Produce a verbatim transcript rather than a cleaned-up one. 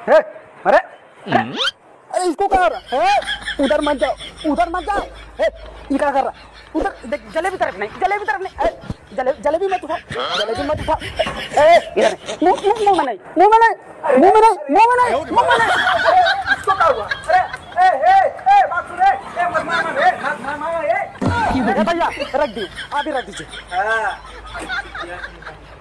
ए, अरे अरे इसको क्या कर रहा है? उधर मत जाओ, उधर मत जाओ। ए, ये क्या कर रहा? उधर देख, जलेबी तरफ नहीं, जलेबी तरफ नहीं। ए, जले, जलेबी मत उठा, जलेबी मत उठा। ए, इधर मुंह मुंह में नहीं, मुंह में नहीं, मुंह में नहीं, मुंह में नहीं, मुंह में नहीं। इसको क्या हुआ? अरे ए ए ए बात सुन, ए मत मार मार, ए मत मार मार, ए भैया रख दी, आप ही रख दीजिए।